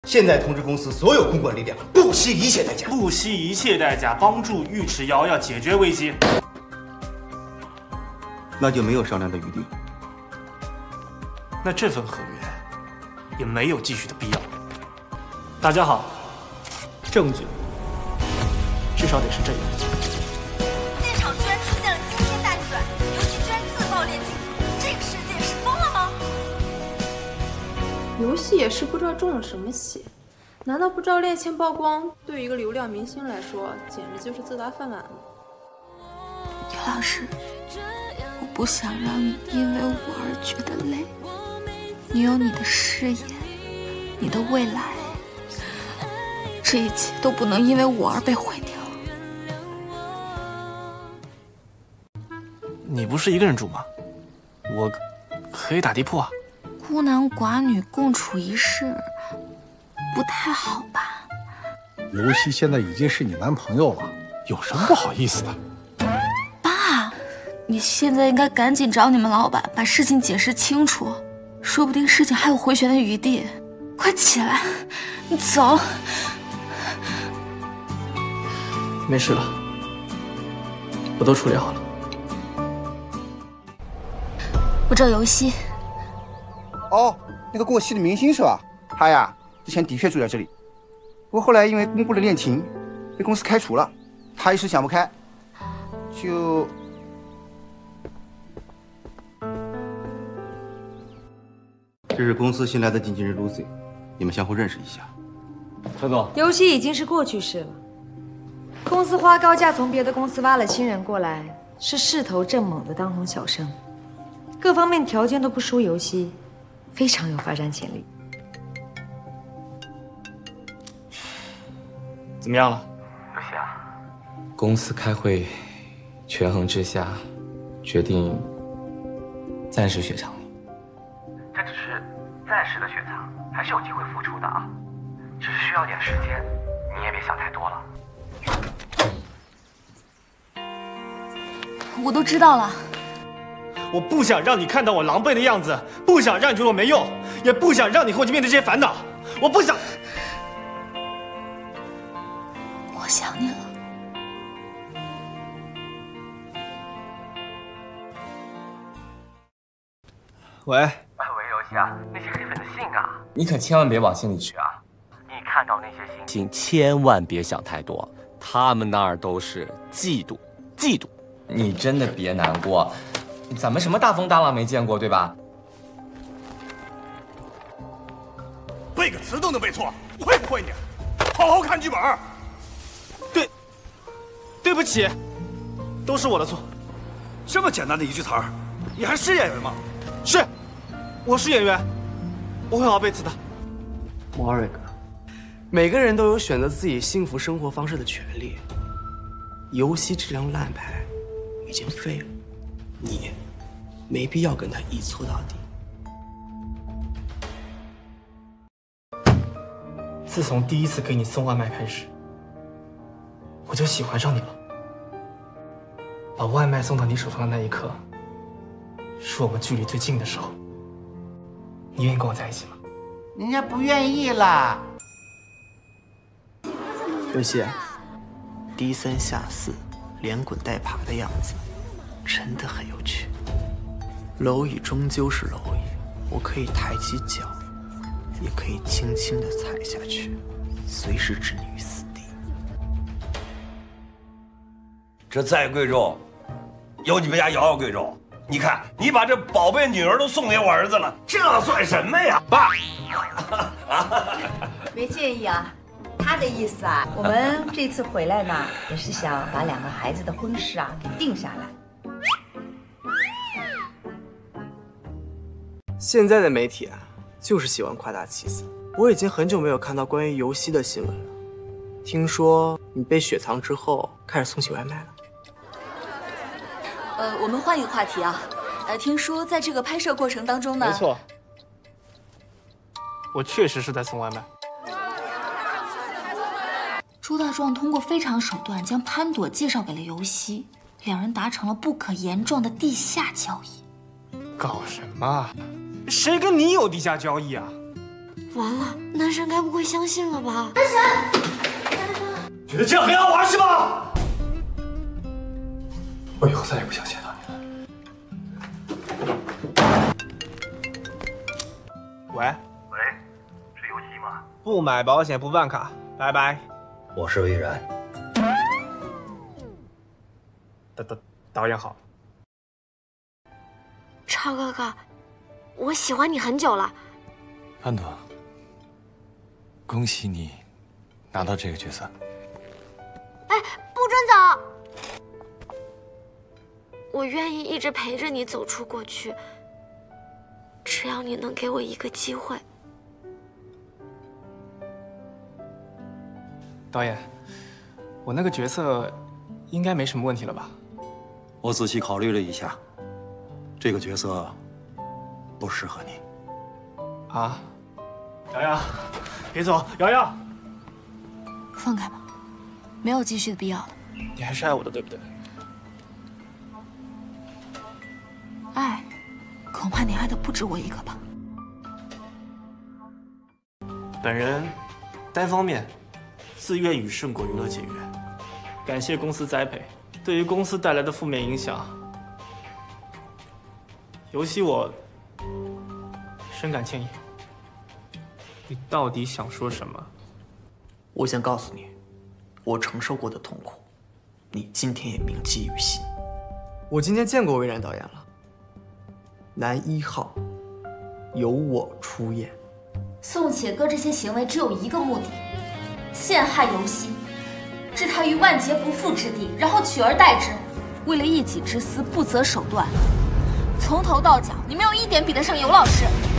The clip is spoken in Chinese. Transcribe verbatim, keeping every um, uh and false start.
现在通知公司所有公关力量，不惜一切代价， 不惜一切代价帮助尉迟瑶瑶解决危机。 那就没有商量的余地。 那这份合约也没有继续的必要。大家好，证据至少得是这样。 现场居然出现了惊天大逆转，游戏居然自爆恋情，这个世界是疯了吗？ 游戏也是不知道中了什么邪，难道不知道恋情曝光对于一个流量明星来说，简直就是自打饭碗吗？ 叶老师，我不想让你因为我而觉得累。你有你的事业，你的未来，这一切都不能因为我而被毁掉。 你不是一个人住吗？我可以打地铺啊。 孤男寡女共处一室，不太好吧？ 游戏现在已经是你男朋友了，有什么不好意思的？ 爸，你现在应该赶紧找你们老板把事情解释清楚，说不定事情还有回旋的余地。快起来，你走。 没事了，我都处理好了。 我找游戏。 哦，那个过气的明星是吧？他呀，之前的确住在这里，不过后来因为公布了恋情，被公司开除了。他一时想不开，就…… 这是公司新来的经纪人 Lucy， 你们相互认识一下。 陈总， 游戏已经是过去式了。公司花高价从别的公司挖了新人过来，是势头正猛的当红小生，各方面条件都不输游戏，非常有发展潜力。 怎么样了？ 游戏啊，公司开会，权衡之下，决定暂时雪藏你。这只是暂时的雪藏，还是有机会复出的啊，只是需要点时间，你也别想太多了。 我都知道了。 我不想让你看到我狼狈的样子，不想让你觉得我没用，也不想让你后期面对这些烦恼。我不想。 我想你了。 喂。 喂，游戏啊，那些黑粉的信啊，你可千万别往心里去啊！你看到那些信，千万别想太多，他们那儿都是嫉妒，嫉妒。你真的别难过，咱们什么大风大浪没见过，对吧？ 背个词都能背错，会不会你？好好看剧本。 对，对不起，都是我的错。 这么简单的一句词儿，你还是演员吗？ 是，我是演员，我会好好背词的。 莫瑞格，每个人都有选择自己幸福生活方式的权利。游戏这张烂牌已经废了，你没必要跟他一错到底。 自从第一次给你送外卖开始，我就喜欢上你了。把外卖送到你手上的那一刻，是我们距离最近的时候。你愿意跟我在一起吗？ 人家不愿意啦。 游戏，低三下四，连滚带爬的样子，真的很有趣。蝼蚁终究是蝼蚁，我可以抬起脚，也可以轻轻地踩下去，随时置你于死地。 这再贵重，有你们家瑶瑶贵重。你看，你把这宝贝女儿都送给我儿子了，这算什么呀，爸？ 没介意啊。他的意思啊，我们这次回来呢，也是想把两个孩子的婚事啊给定下来。 现在的媒体啊，就是喜欢夸大其词。我已经很久没有看到关于游戏的新闻了。听说你被雪藏之后，开始送起外卖了。 呃，我们换一个话题啊。呃，听说在这个拍摄过程当中呢， 没错，我确实是在送外卖。 朱大壮通过非常手段将潘朵介绍给了游戏，两人达成了不可言状的地下交易。 搞什么？谁跟你有地下交易啊？ 完了，男神该不会相信了吧？ 男神，觉得这样很好玩是吧？我以后再也不想见到你了。 喂喂，是游戏吗？不买保险不办卡，拜拜。 我是魏然。 导导导演好。 超哥哥，我喜欢你很久了。 潘朵，恭喜你拿到这个角色。 哎，不准走！我愿意一直陪着你走出过去，只要你能给我一个机会。 导演，我那个角色应该没什么问题了吧？ 我仔细考虑了一下，这个角色不适合你。 啊？瑶瑶，别走！瑶瑶， 放开吧，没有继续的必要了。 你还是爱我的，对不对？ 爱，恐怕你爱的不止我一个吧。 本人单方面自愿与圣果娱乐解约，感谢公司栽培，对于公司带来的负面影响，尤其我深感歉意。你到底想说什么？ 我想告诉你，我承受过的痛苦，你今天也铭记于心。 我今天见过魏然导演了，男一号，由我出演。 宋且歌这些行为只有一个目的：陷害游戏，置他于万劫不复之地，然后取而代之。为了一己之私，不择手段，从头到脚，你没有一点比得上尤老师。